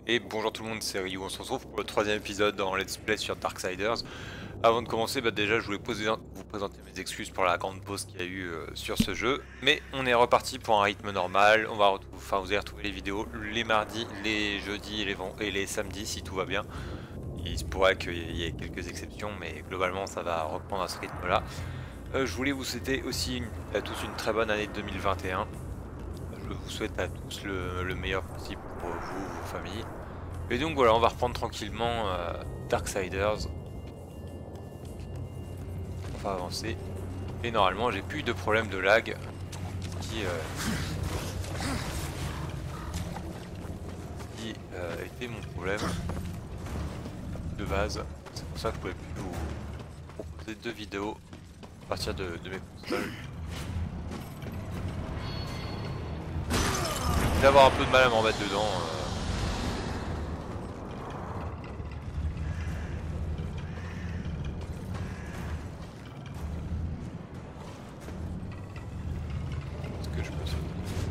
Et bonjour tout le monde, c'est Ryu, on se retrouve pour le troisième épisode dans Let's Play sur Darksiders. Avant de commencer, déjà je voulais vous présenter mes excuses pour la grande pause qu'il y a eu sur ce jeu. Mais on est reparti pour un rythme normal, vous allez retrouver les vidéos les mardis, les jeudis et les samedis si tout va bien. Il se pourrait qu'il y ait quelques exceptions, mais globalement ça va reprendre à ce rythme là. Je voulais vous souhaiter aussi à tous une très bonne année 2021. Je vous souhaite à tous le meilleur possible pour vous, vos familles. Et donc voilà, on va reprendre tranquillement Darksiders. On va avancer. Et normalement, j'ai plus de problème de lag. Qui était mon problème de base. C'est pour ça que je pouvais plus vous proposer deux vidéos à partir de mes consoles. D'avoir un peu de mal à m'en remettre dedans. Ce que je peux faire.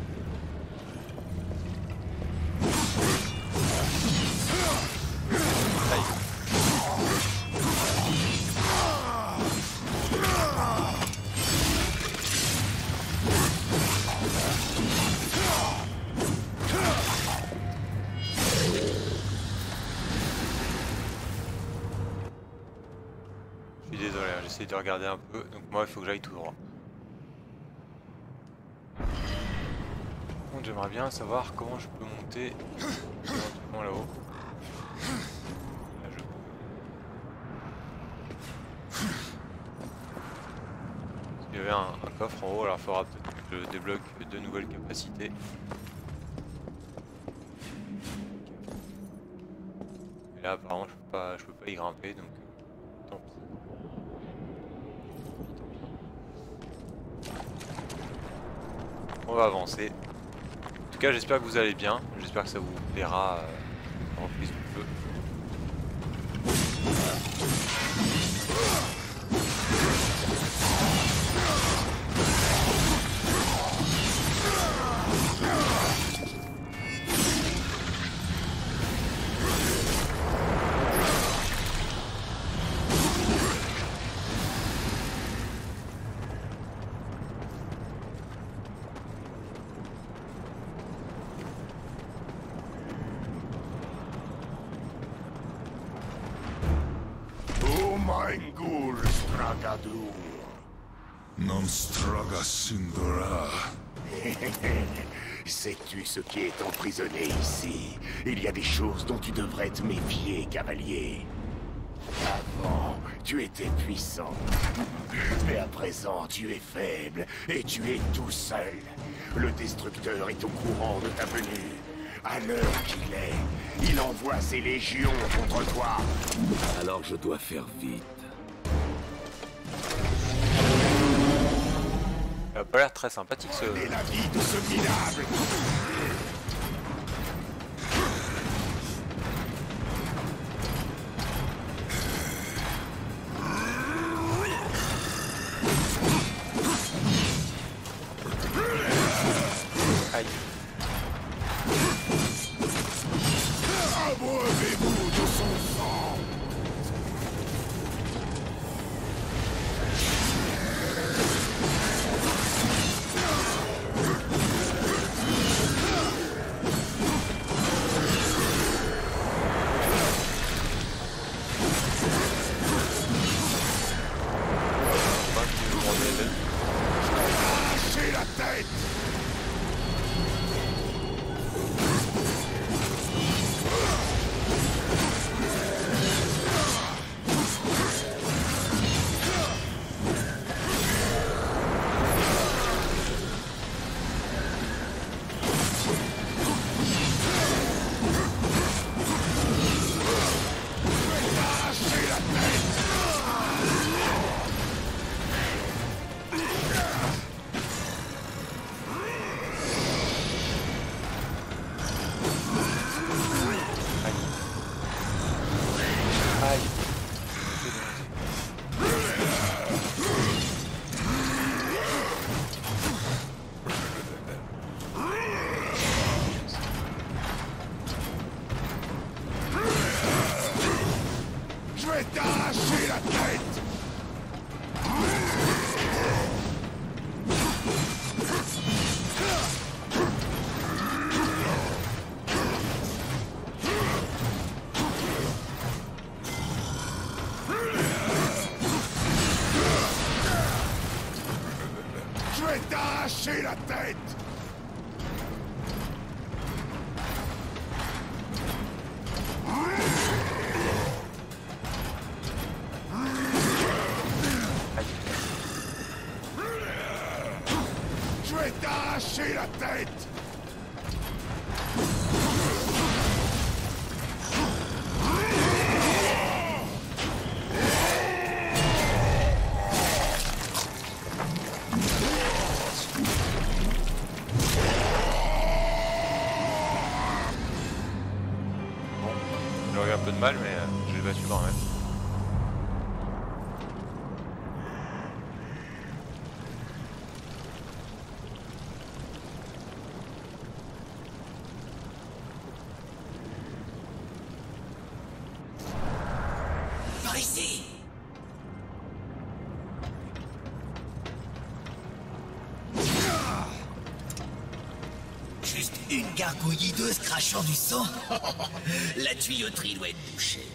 Je suis désolé, j'essaie de regarder un peu, donc moi il faut que j'aille tout droit. Bon, j'aimerais bien savoir comment je peux monter éventuellement là-haut. Là, je peux. Il y avait un coffre en haut, alors il faudra peut-être que je débloque de nouvelles capacités. Et là apparemment je peux pas y grimper, donc tant pis. On va avancer. En tout cas, j'espère que vous allez bien. J'espère que ça vous plaira la reprise du jeu. Mangul Stragadur. Non straga sindora. Sais-tu ce qui est emprisonné ici? Il y a des choses dont tu devrais te méfier, cavalier. Avant, tu étais puissant. Mais à présent, tu es faible et tu es tout seul. Le destructeur est au courant de ta venue. À l'heure qu'il est, il envoie ses légions contre toi. Alors je dois faire vite. Ça a pas l'air très sympathique ce... Et la vie de ce minable. Aïe. Abreuvez-vous de son sang. la tête! Je vais t'arracher la tête! Je vais t'arracher la tête! J'aurais eu un peu de mal, mais je l'ai battu quand même. Par ici! Juste une gargouilleuse crachant du sang. La tuyauterie doit être bouchée.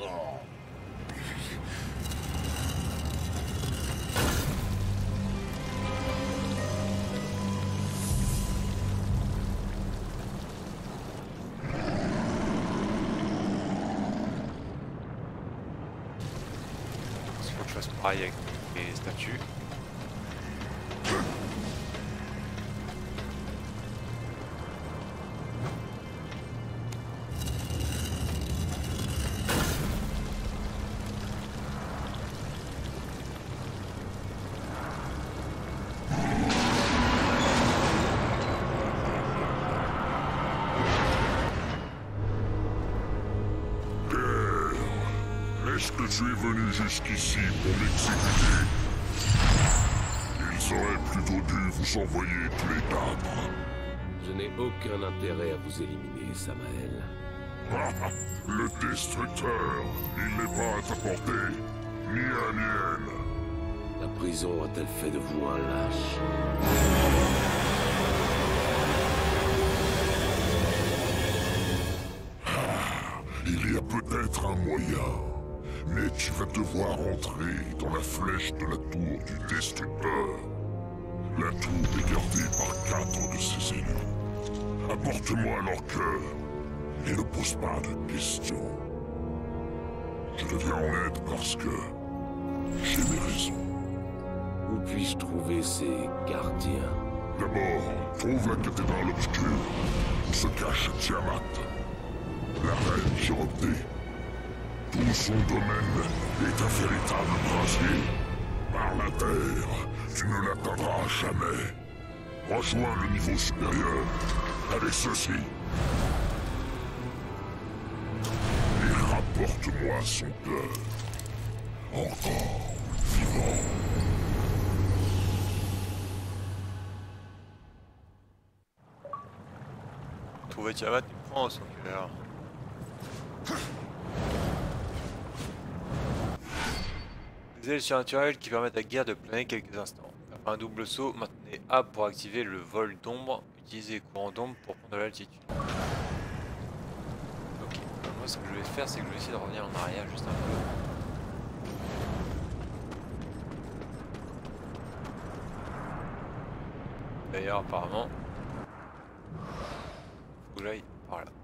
Il faut que je fasse pareil avec les statues. Est-ce que tu es venu jusqu'ici pour m'exécuter? Ils auraient plutôt dû vous envoyer tous les quatre. Je n'ai aucun intérêt à vous éliminer, Samael. Le destructeur, il n'est pas à ta portée, ni à la mienne. La prison a-t-elle fait de vous un lâche? Il y a peut-être un moyen, mais tu vas devoir entrer dans la flèche de la tour du destructeur. La tour est gardée par 4 de ses élus. Apporte-moi leur cœur et ne pose pas de questions. Je te viens en aide parce que j'ai mes raisons. Où puis-je trouver ces gardiens? D'abord, trouve la cathédrale obscure où se cache Tiamat, la reine Chiroptée. Tout son domaine est un véritable brasier. Par la terre, tu ne l'atteindras jamais. Rejoins le niveau supérieur avec ceci. Et rapporte-moi son cœur. Encore vivant. Trouver Tiamat, tu prends son cœur. Des ailes surnaturelles qui permettent à Gear de planer quelques instants. Après un double saut, maintenez A pour activer le vol d'ombre. Utilisez courant d'ombre pour prendre de l'altitude. Ok, moi ce que je vais faire, c'est que je vais essayer de revenir en arrière juste un peu. D'ailleurs, apparemment, faut que j'aille par là.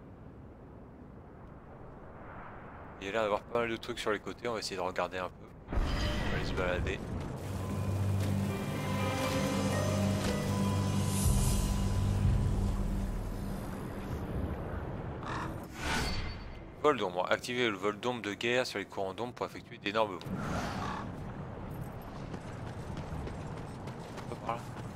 Il y a l'air d'avoir pas mal de trucs sur les côtés, on va essayer de regarder un peu. On va aller se balader. Vol d'ombre. Activez le vol d'ombre de guerre sur les courants d'ombre pour effectuer d'énormes vols. Par là.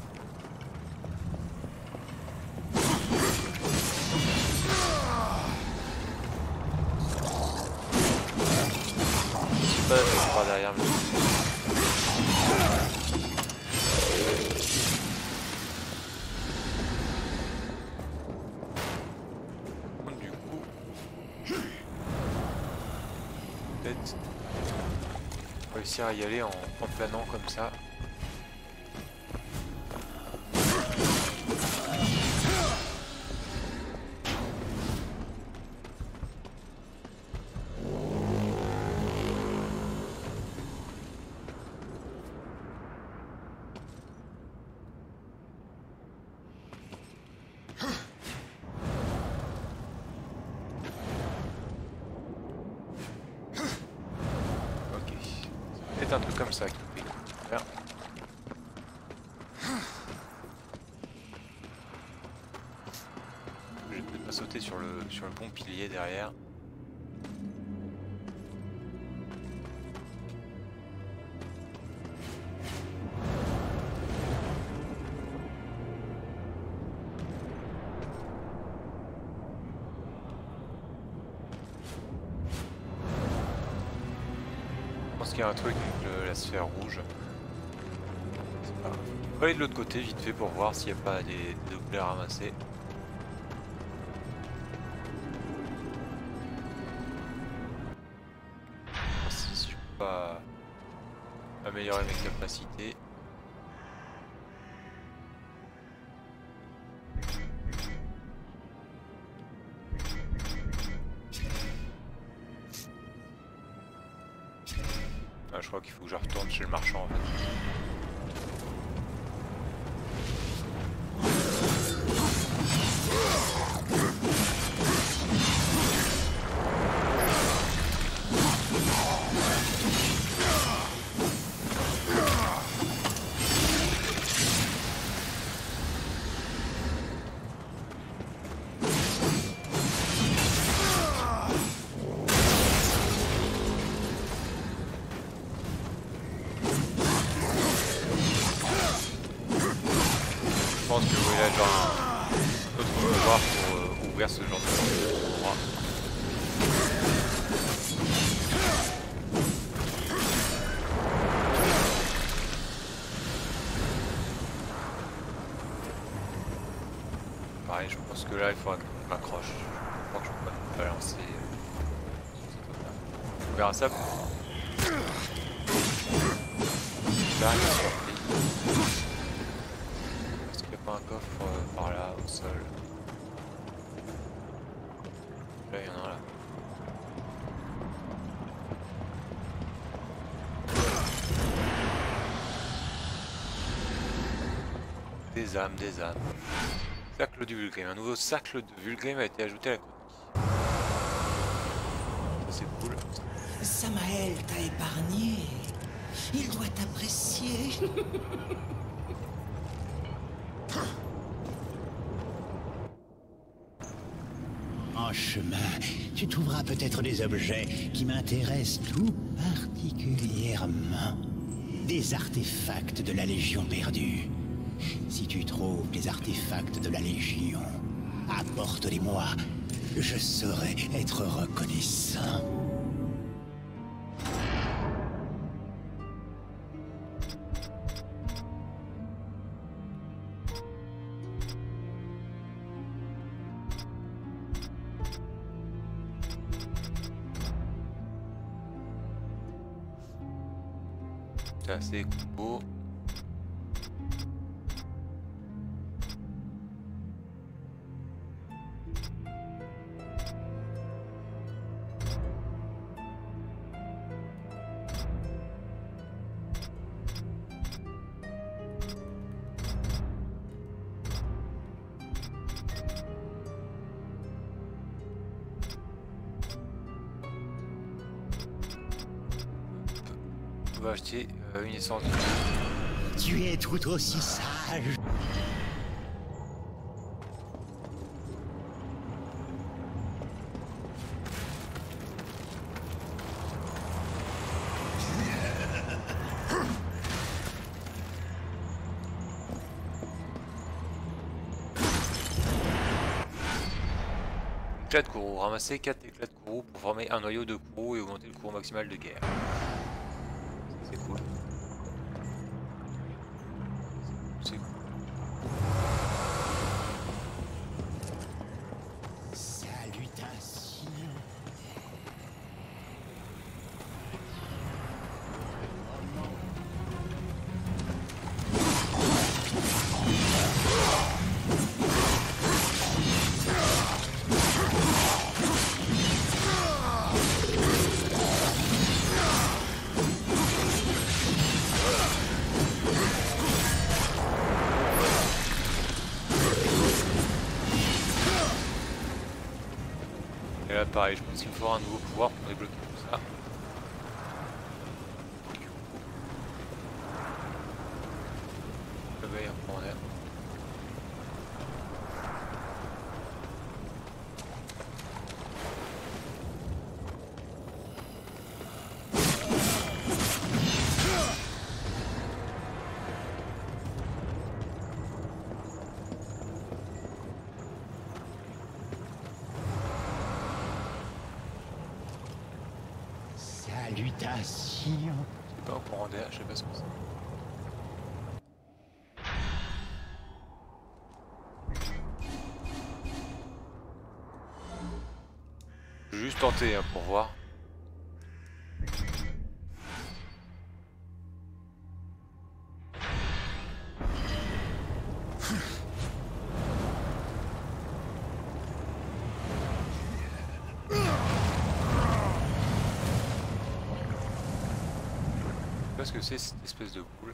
C'est pas derrière moi. Du coup, peut-être Réussir à y aller en planant comme ça. Un truc comme ça qui peut faire. Je vais peut-être pas sauter sur le bon pilier derrière. Je pense qu'il y a un truc avec la sphère rouge. On va aller de l'autre côté vite fait pour voir s'il n'y a pas des objets à ramasser. Si je peux pas améliorer mes capacités. Je crois qu'il faut que je retourne chez le marchand en fait. Je pense que oui, là, genre, d'autres pouvoirs pour ouvrir ce genre d'endroit. Pareil, je pense que là, il faudra qu'on m'accroche. Je crois que je peux pas me balancer. On verra ça. Là, il y a surpris. Un coffre par là au sol. Là il y en a un là. Des âmes, des âmes. Cercle du Vulgrim. Un nouveau cercle de Vulgrim a été ajouté à la chronique. C'est cool. Samael t'a épargné. Il doit t'apprécier. En chemin, tu trouveras peut-être des objets qui m'intéressent tout particulièrement. Des artefacts de la Légion perdue. Si tu trouves des artefacts de la Légion, apporte-les-moi. Je saurai être reconnaissant. C'est assez beau. On va acheter une essence. Tu es tout aussi sage. Éclat de courroux. Ramasser 4 éclats de courroux pour former un noyau de courroux et augmenter le courroux maximal de guerre. C'est cool. C'est cool. Salutations. Et là pareil, je pense qu'il me faudra un nouveau pouvoir pour débloquer tout ça. Le bail reprend en air. Salutations. Non, pour en air, je sais pas ce que c'est. Je vais juste tenter hein, pour voir. Je sais pas ce que c'est cette espèce de boule.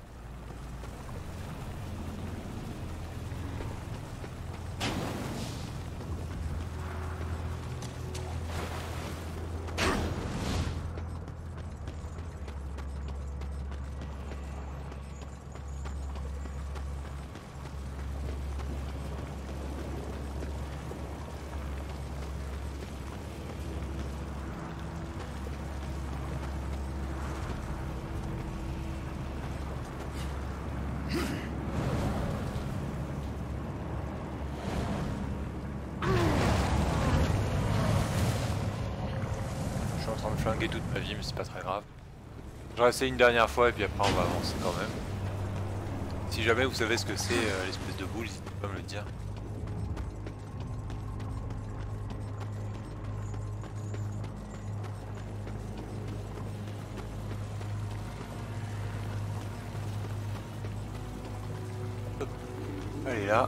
Je suis en train de flinguer toute ma vie mais c'est pas très grave. J'aurais essayé une dernière fois et puis après on va avancer quand même. Si jamais vous savez ce que c'est l'espèce de boule, n'hésitez pas à me le dire. Hop. Allez là.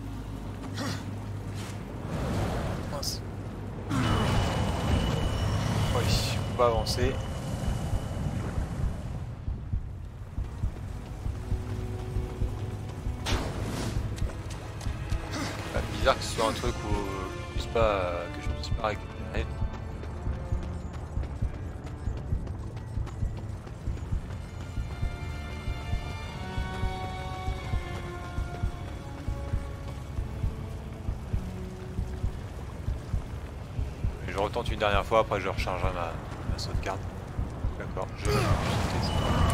Mince. Oui, on va avancer. Bizarre que ce soit un truc où que je puisse pas récupérer. Et je retente une dernière fois, après je rechargerai ma sauvegarde. D'accord, je vais sauter ça.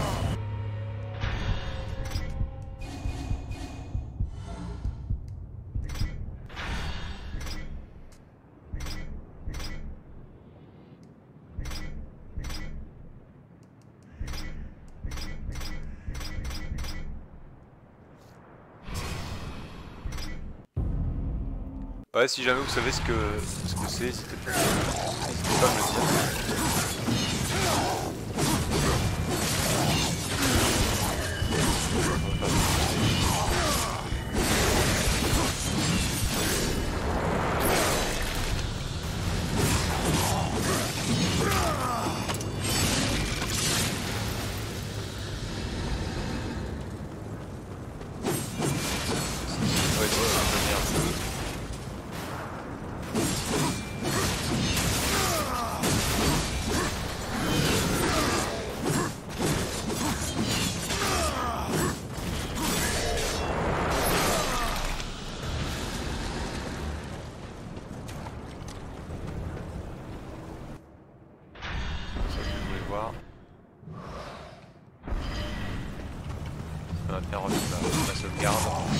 Ouais, si jamais vous savez ce que c'est, n'hésitez pas à me le dire. Ouais, c'est un peu merde. Ça va bien remettre ma sauvegarde.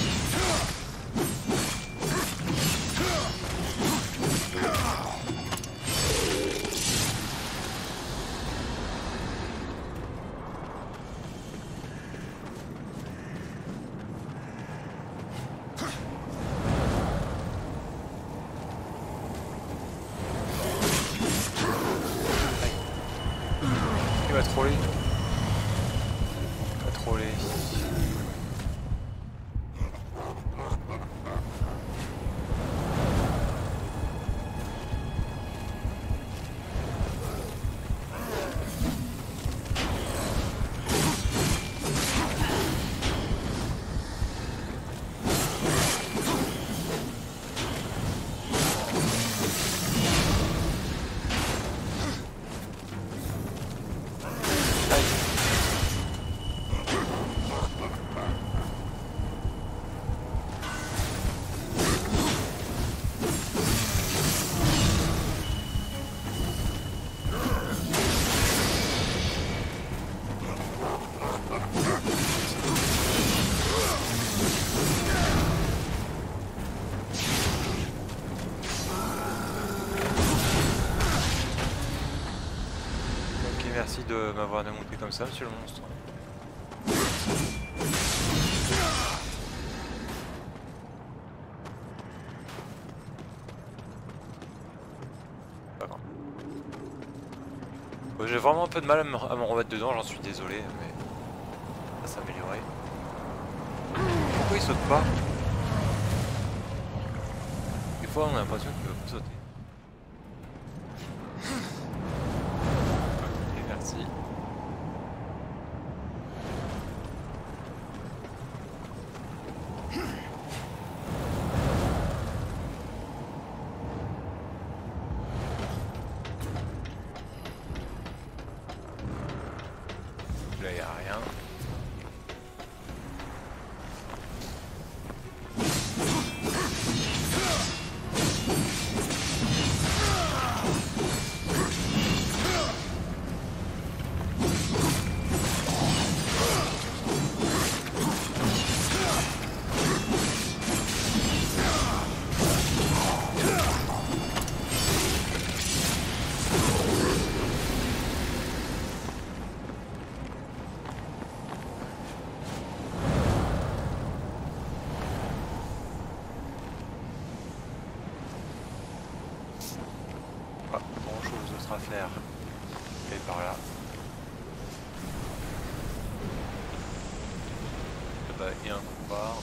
Il va troller. Il va troller. merci de m'avoir démonté comme ça, monsieur le monstre. Pas grave. Ouais, j'ai vraiment un peu de mal à me remettre dedans, j'en suis désolé, mais ça va s'améliorer. Pourquoi il saute pas? Des fois on a l'impression qu'il veut pas sauter. Ok, merci. Là y a rien. Pas grand chose d'autre à faire. Et par là. Bah, il y a un couloir.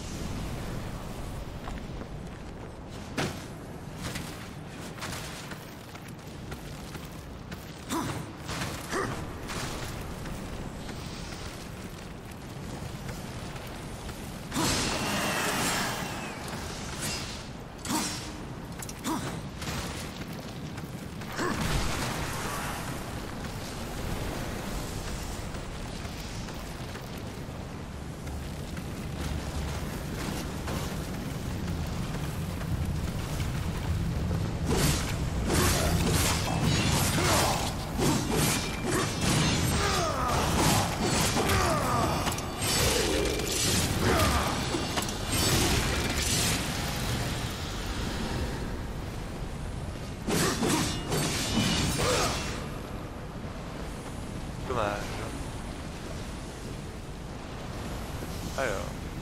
Dommage. Alors.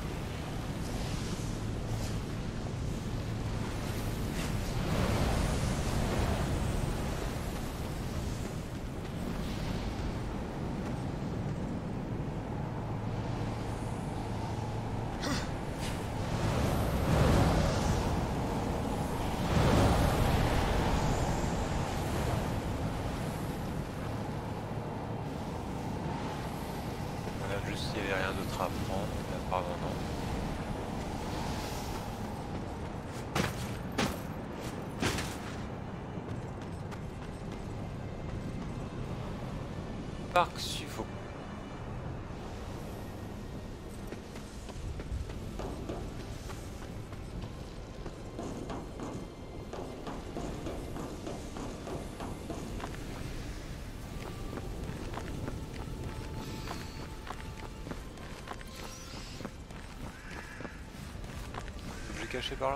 Juste s'il n'y avait rien d'autre à prendre, mais apparemment non. Parc Suffolk. Caché par là.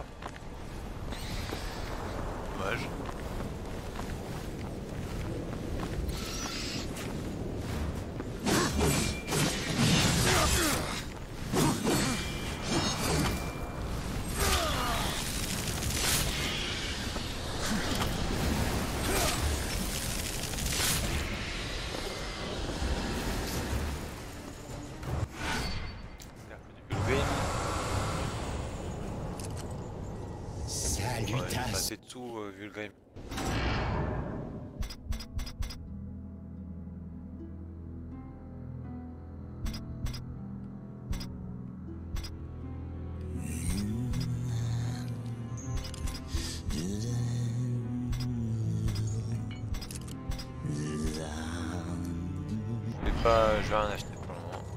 Dommage. C'est tout vu le game. Je vais rien acheter pour le moment.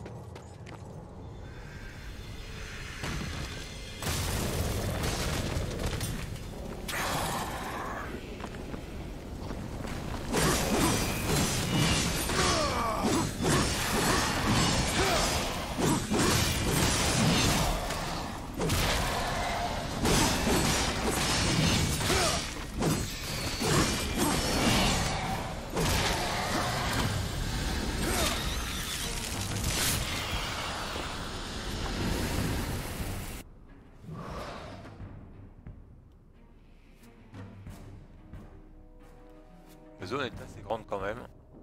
La zone est assez grande quand même.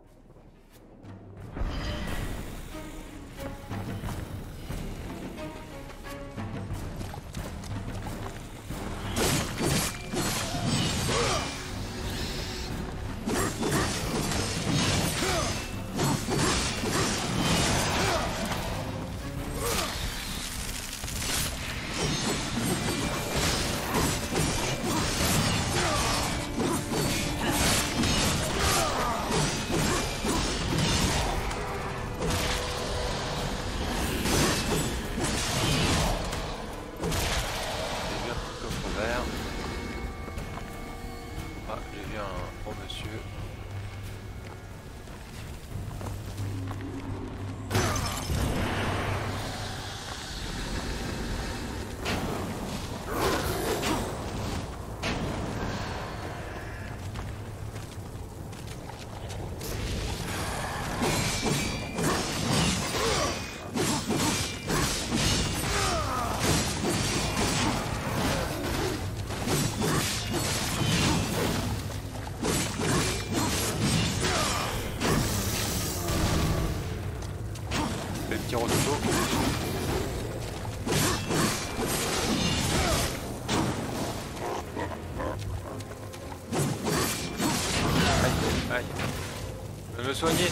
Aïe. Je vais me soigner.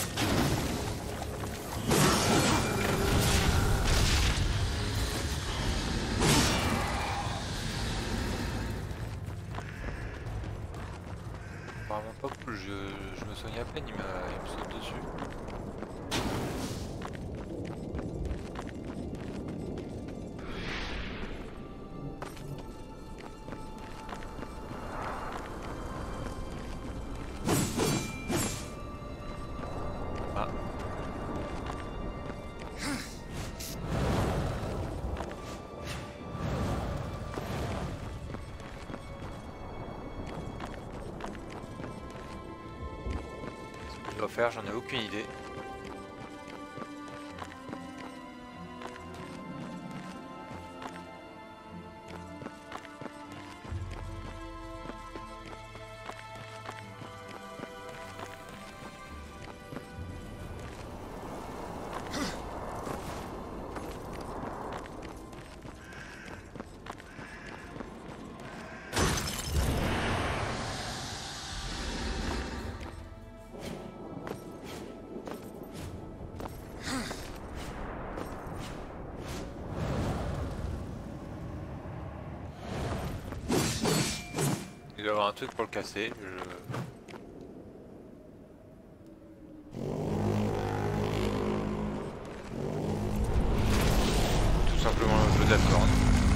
Apparemment pas cool, je me soigne à peine, il me saute dessus. Faire, j'en ai aucune idée. Il doit y avoir un truc pour le casser. Tout simplement le jeu de la corde.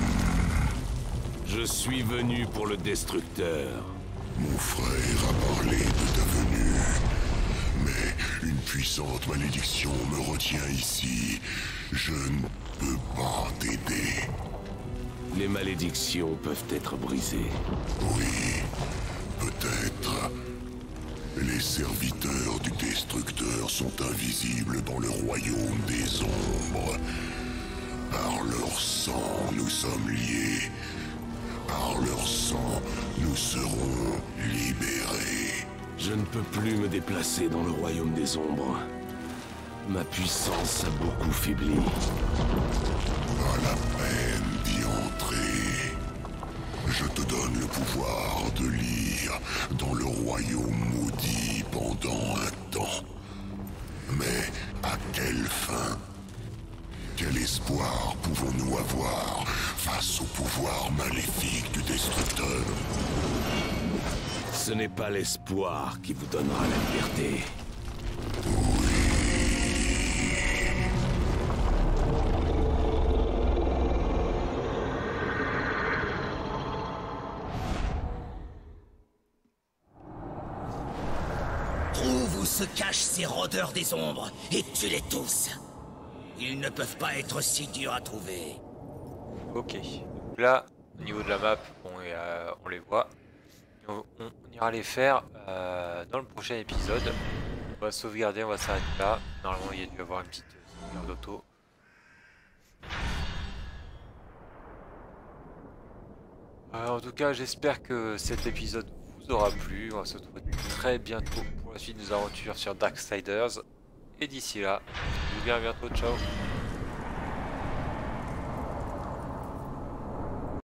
Je suis venu pour le destructeur. Mon frère a parlé de ta venue, mais une puissante malédiction me retient ici. Je ne peux pas t'aider. Les malédictions peuvent être brisées. Oui, peut-être. Les serviteurs du Destructeur sont invisibles dans le royaume des ombres. Par leur sang, nous sommes liés. Par leur sang, nous serons libérés. Je ne peux plus me déplacer dans le royaume des ombres. Ma puissance a beaucoup faibli. Pas la peine d'y entrer. Je te donne le pouvoir de lire dans le royaume maudit pendant un temps. Mais à quelle fin? Quel espoir pouvons-nous avoir face au pouvoir maléfique du Destructeur? Ce n'est pas l'espoir qui vous donnera la liberté. Trouve où se cachent ces rôdeurs des ombres et tue-les tous. Ils ne peuvent pas être si durs à trouver. Ok. Donc là, au niveau de la map, on les voit. On ira les faire dans le prochain épisode. On va sauvegarder, on va s'arrêter là. Normalement, il y a dû y avoir une petite sauvegarde d'auto. En tout cas, j'espère que cet épisode vous vous aura plu. On va se retrouver très bientôt pour la suite des aventures sur Darksiders. Et d'ici là, je vous dis à bientôt, ciao.